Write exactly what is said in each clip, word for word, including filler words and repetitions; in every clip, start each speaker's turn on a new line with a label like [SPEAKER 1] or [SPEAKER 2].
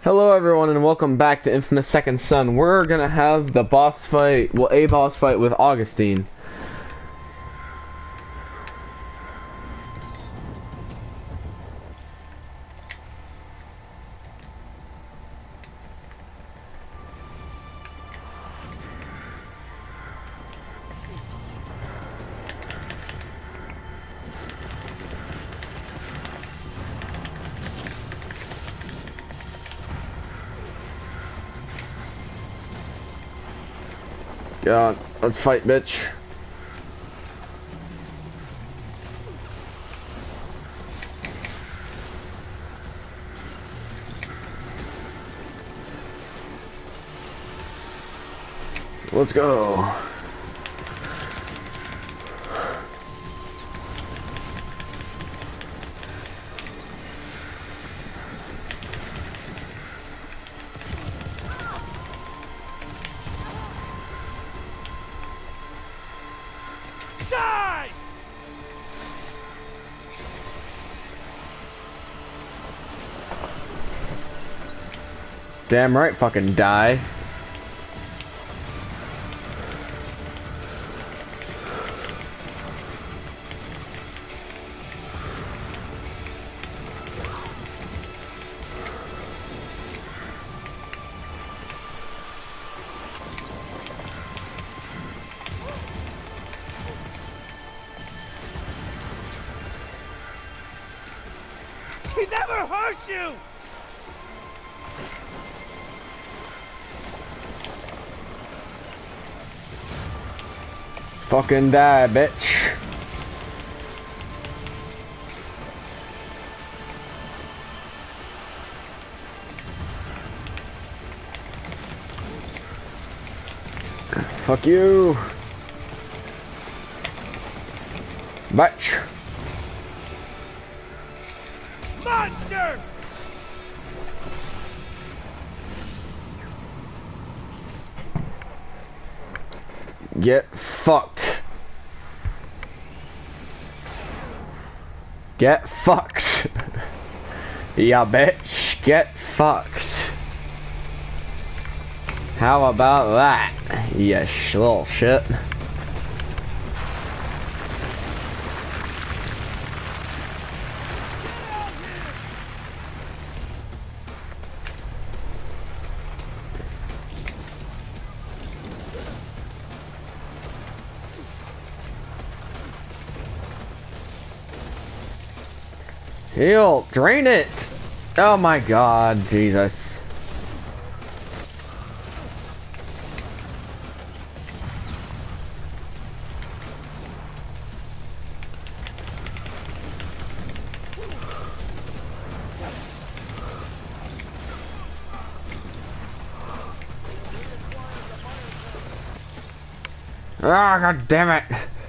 [SPEAKER 1] Hello everyone and welcome back to Infamous Second Son. We're gonna have the boss fight, well a boss fight with Augustine. Yeah, let's fight, bitch. Let's go.
[SPEAKER 2] Die!
[SPEAKER 1] Damn right, fucking die.
[SPEAKER 2] He never hurt you!
[SPEAKER 1] Fucking die, bitch. Fuck you. Bitch.
[SPEAKER 2] Monster!
[SPEAKER 1] Get fucked. Get fucked. Yeah, bitch. Get fucked. How about that? You sh little shit. Heal, drain it. Oh my god, Jesus. Ah, god damn it.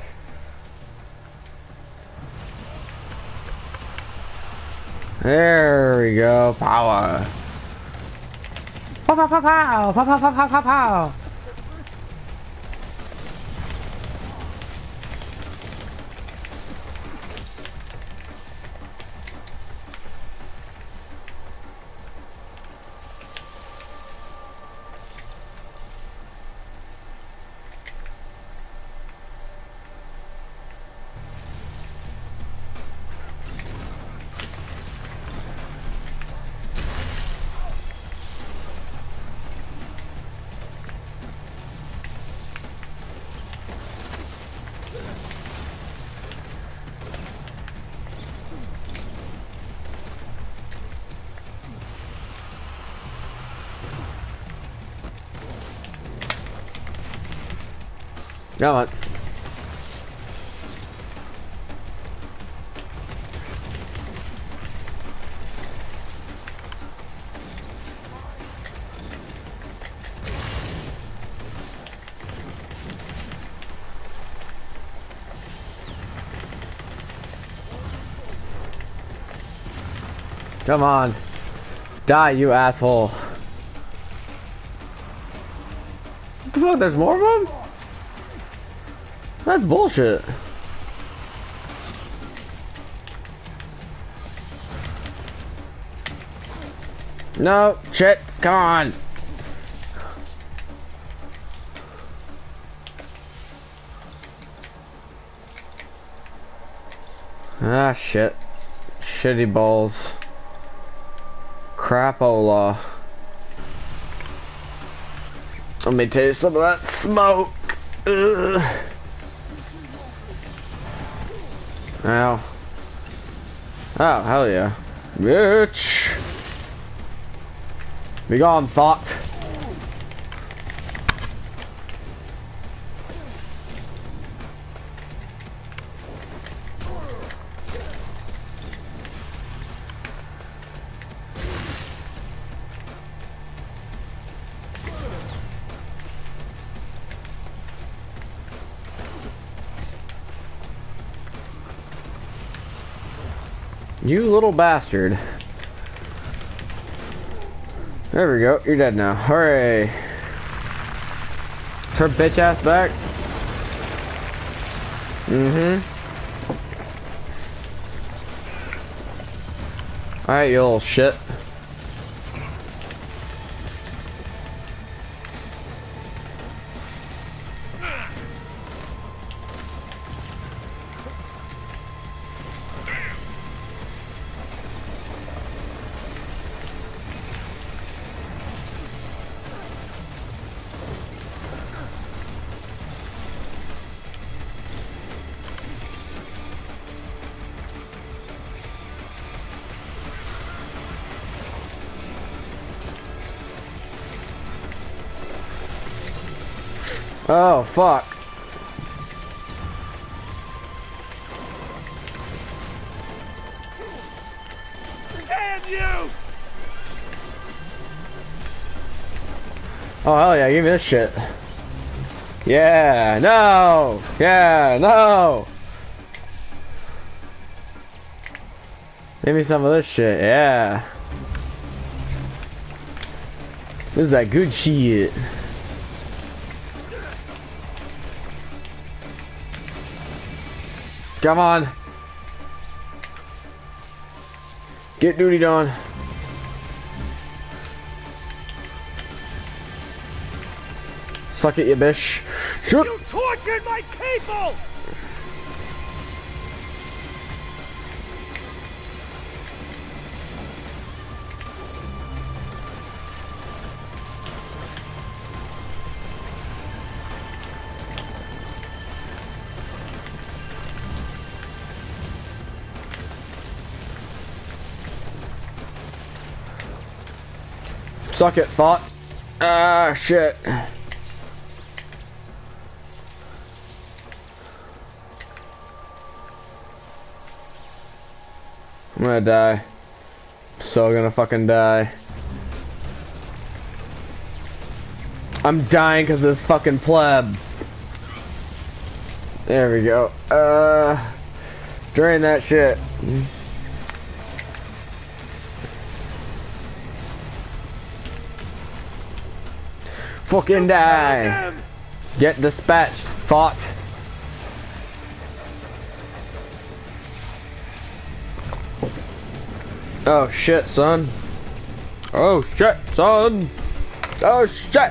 [SPEAKER 1] There we go, power. Pow pow pow pow, pow pow pow pow pow pow. Come on. Come on. Die, you asshole. What the fuck? There's more of them? That's bullshit. No, shit, come on. Ah, shit. Shitty balls. Crapola. Let me taste some of that smoke. Ugh. Ow. Oh, hell yeah. Bitch. Be gone, thought. You little bastard. There we go. You're dead now. Hooray. Is her bitch ass back? Mm-hmm. Alright, you little shit. Oh, fuck.
[SPEAKER 2] Damn you!
[SPEAKER 1] Oh, hell yeah, give me this shit. Yeah, no! Yeah, no! Give me some of this shit, yeah. This is that good shit. Come on. Get duty done. Suck it, you bitch. Shoot.
[SPEAKER 2] You tortured my people!
[SPEAKER 1] Suck it, thought. Ah, shit. I'm gonna die. So gonna fucking die. I'm dying because of this fucking pleb. There we go. Uh, drain that shit. Fucking die. Get dispatched, thought. Oh shit, son. Oh shit, son. Oh shit.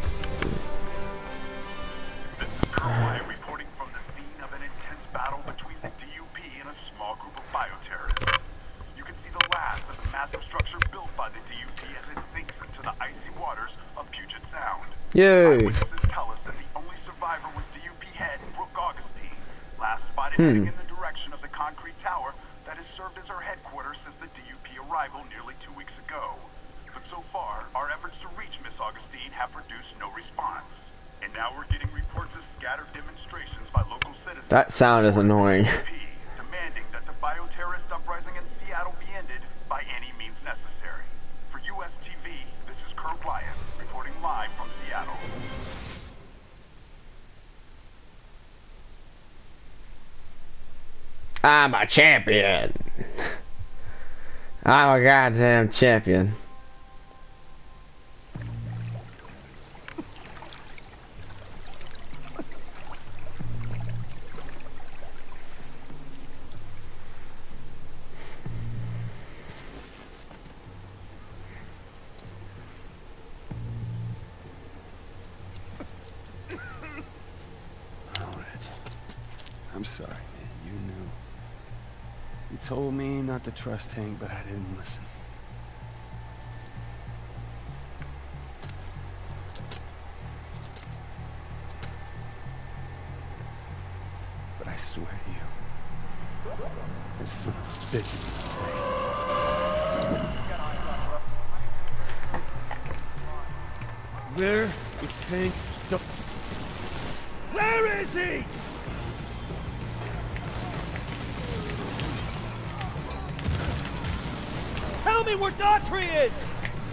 [SPEAKER 3] This is Kerwin reporting from the scene of an intense battle between the D U P and a small group of bioterrorists. You can see the last of the massive structure built by the D U P as it sinks into the icy waters of Puget Sound.
[SPEAKER 1] Yay.
[SPEAKER 3] Eyewitnesses tell us that the only survivor was D U P head Brooke Augustine, last spotted
[SPEAKER 1] Hmm.
[SPEAKER 3] heading in the direction of the concrete tower that has served as her headquarters since the D U P arrival nearly two weeks ago. But so far, our efforts to reach Miss Augustine have produced no response. And now we're getting reports of scattered demonstrations by local citizens.
[SPEAKER 1] That sound is annoying.
[SPEAKER 3] Demanding that the bioterrorist uprising in Seattle be ended by any means necessary. For U S T V, this is Kurt Ryan, reporting live from Seattle.
[SPEAKER 1] I'm a champion. I'm a goddamn champion.
[SPEAKER 4] I'm sorry, man. You knew. You told me not to trust Hank, but I didn't listen. But I swear to you, this son of a bitch is gonna pay. Where is Hank? Don't...
[SPEAKER 2] Where is he? Tell me where Daughtry is!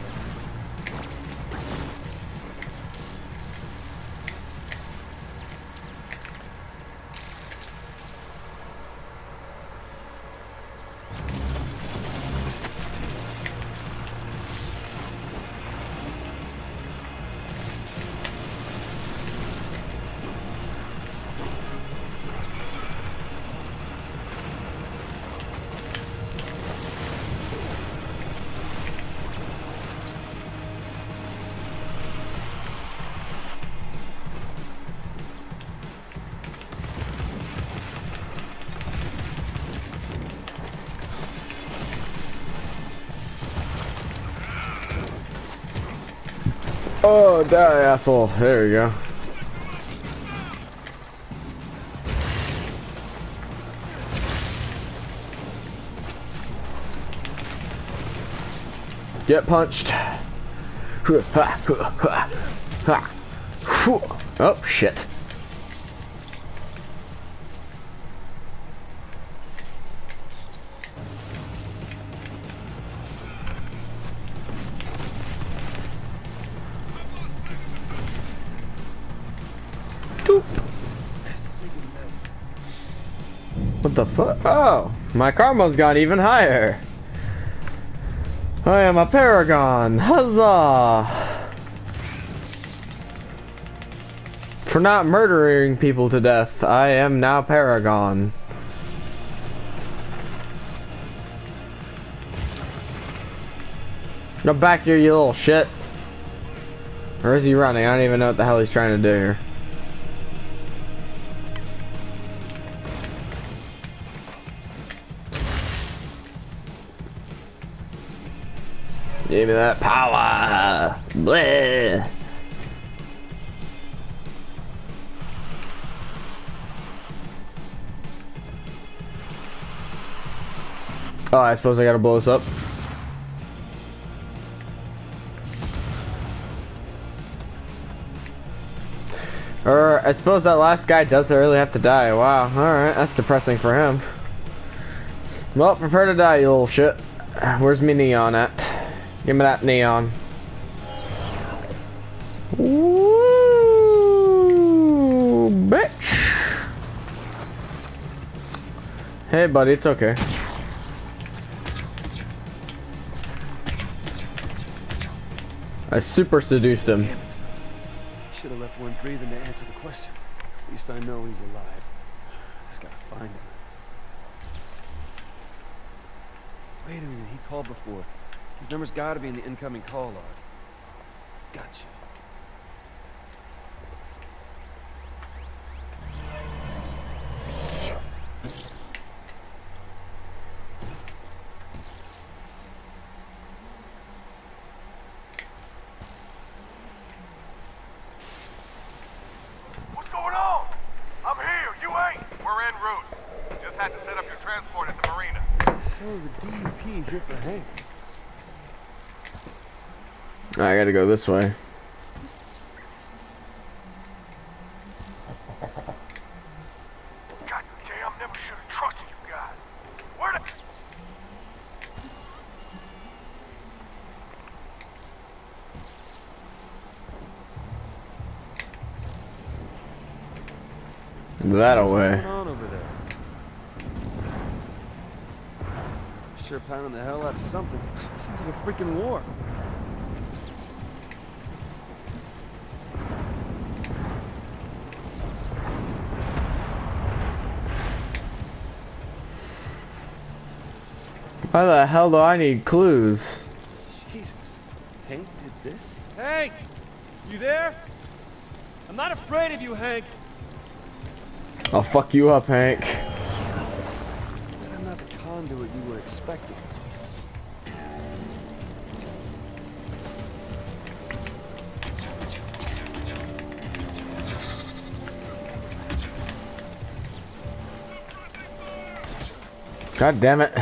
[SPEAKER 1] Oh, die, asshole. There we go. Get punched. Oh, shit. What the fuck? Oh, my karma's gone even higher. I am a paragon. Huzzah! For not murdering people to death, I am now paragon. Go back here, you little shit. Or is he running? I don't even know what the hell he's trying to do here. Give me that power! Bleh! Oh, I suppose I gotta blow this up. Or, I suppose that last guy doesn't really have to die. Wow, alright, that's depressing for him. Well, prepare to die, you little shit. Where's me neon at? Give me that neon. Woo, bitch. Hey, buddy, it's okay. I super seduced him.
[SPEAKER 4] Damn it. Should have left one breathing to answer the question. At least I know he's alive. Just gotta find him. Wait a minute, he called before. His number's gotta be in the incoming call log. Gotcha.
[SPEAKER 3] What's going on? I'm here. You ain't. We're en route. Just had to set up your transport at the marina.
[SPEAKER 4] Oh, the D U P is here for Hank.
[SPEAKER 1] I gotta go this way.
[SPEAKER 3] God damn, never should have trusted you guys. Where the...
[SPEAKER 1] That away.
[SPEAKER 4] What's going on over there? Sure pounding the hell out of something. Sounds like a freaking war.
[SPEAKER 1] Why the hell do I need clues?
[SPEAKER 4] Jesus. Hank did this?
[SPEAKER 2] Hank! You there? I'm not afraid of you, Hank.
[SPEAKER 1] I'll fuck you up, Hank.
[SPEAKER 4] But I'm not the conduit you were expecting.
[SPEAKER 1] God damn it.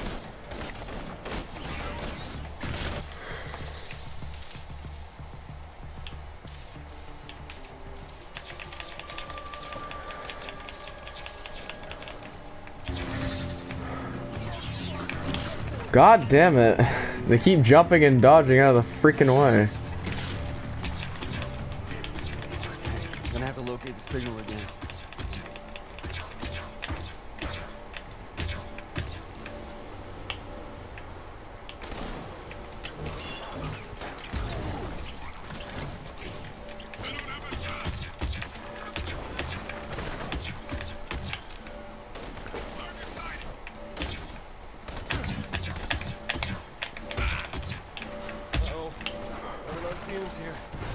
[SPEAKER 1] God damn it. They keep jumping and dodging out of the freaking way.
[SPEAKER 4] I'm gonna have to locate the signal again. Here.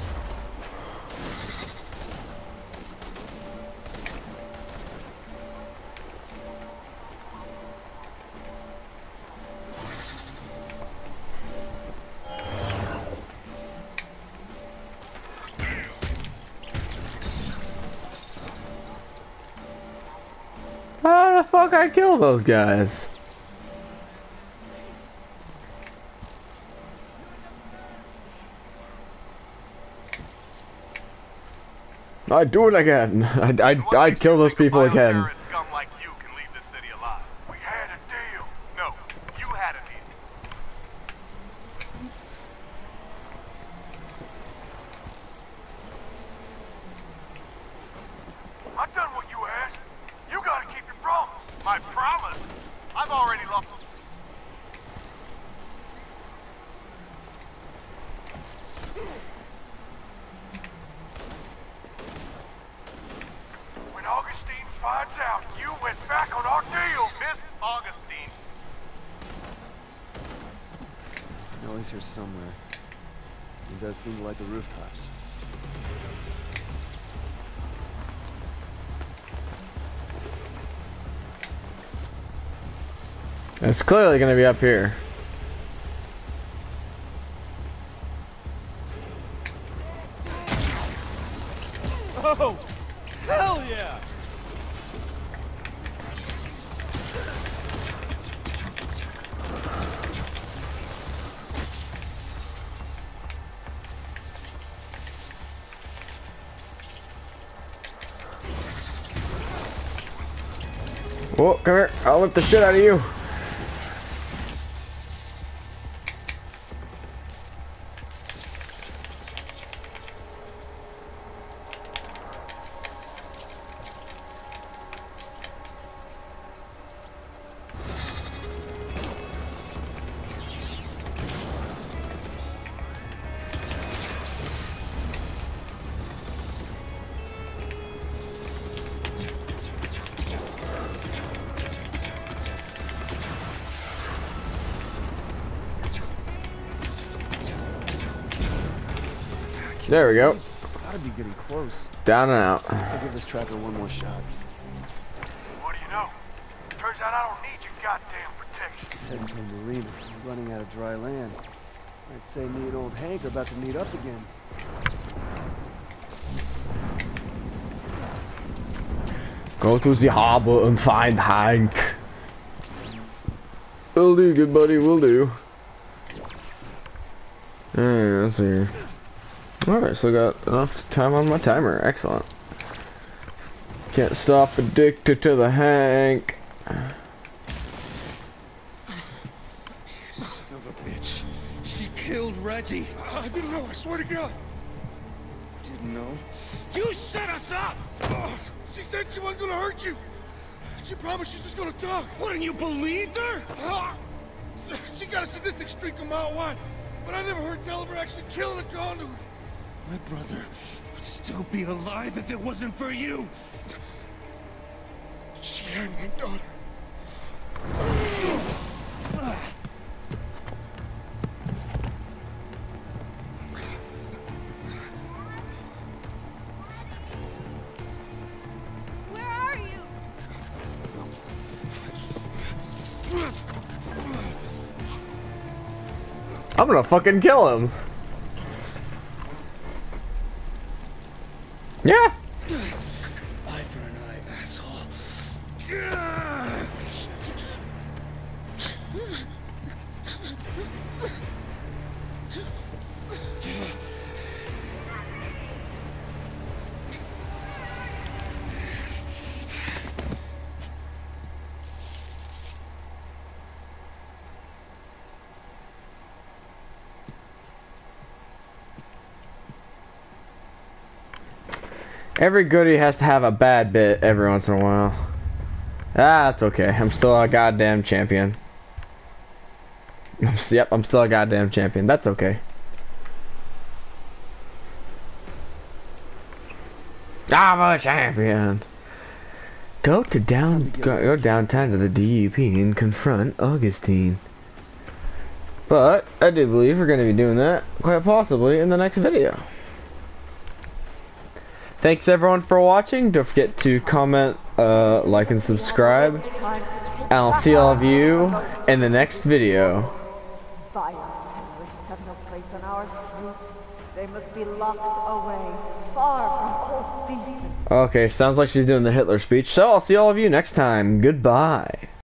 [SPEAKER 1] How the fuck I kill those guys? I'd do it again. I'd, I'd, I'd kill those people again.
[SPEAKER 3] Scum like you can leave this city alive. We had a deal. No, you had a deal. I've done what you asked. You gotta keep your promise. My promise? I've already lost. When Augustine finds out you went back on our deal, Miss Augustine.
[SPEAKER 4] Noise here somewhere. It does seem to like the rooftops.
[SPEAKER 1] It's clearly gonna be up here.
[SPEAKER 2] Oh, hell yeah!
[SPEAKER 1] Whoa, come here. I'll whip the shit out of you. There we go.
[SPEAKER 4] Gotta be getting close.
[SPEAKER 1] Down and out.
[SPEAKER 4] Guess I'll give this tracker one more shot.
[SPEAKER 3] What do you know? Turns out I don't need your goddamn protection.
[SPEAKER 4] He's heading to a marina, running out of dry land. I'd say me and old Hank are about to meet up again.
[SPEAKER 1] Go to the harbor and find Hank. Will do, good buddy, will do. Alright, let's see. Alright, so got enough time on my timer. Excellent. Can't stop addicted to the Hank.
[SPEAKER 2] You son of a bitch. She killed Reggie.
[SPEAKER 5] I didn't know, I swear to God.
[SPEAKER 2] Didn't know? You set us up!
[SPEAKER 5] Oh, she said she wasn't gonna hurt you. She promised she's just gonna talk.
[SPEAKER 2] What, and you believed her?
[SPEAKER 5] Ah, she got a sadistic streak a mile wide, but I never heard tell of her actually killing a conduit.
[SPEAKER 2] My brother would still be alive if it wasn't for you.
[SPEAKER 5] She had my daughter.
[SPEAKER 6] Where are
[SPEAKER 1] I'm gonna fucking kill him. Yeah.
[SPEAKER 5] Eye for an eye, asshole.
[SPEAKER 1] Every goodie has to have a bad bit every once in a while. Ah, that's okay. I'm still a goddamn champion. Yep, I'm still a goddamn champion. That's okay. I'm a champion. Go to down, go, go downtown to the D U P and confront Augustine. But I do believe we're going to be doing that quite possibly in the next video. Thanks everyone for watching. Don't forget to comment, uh, like, and subscribe. And I'll see all of you in the next video.
[SPEAKER 6] Violent terrorists have no place on our streets. They must be locked away, far from all decent.
[SPEAKER 1] Okay, sounds like she's doing the Hitler speech. So I'll see all of you next time. Goodbye.